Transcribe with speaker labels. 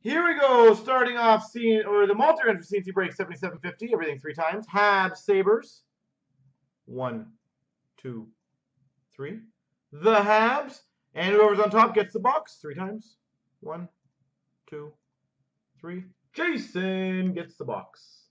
Speaker 1: Here we go, starting off the multi-run for C&C break 7750, everything 3 times. Habs, Sabres. 1, 2, 3. The Habs, and whoever's on top gets the box 3 times. 1, 2, 3. Jason gets the box.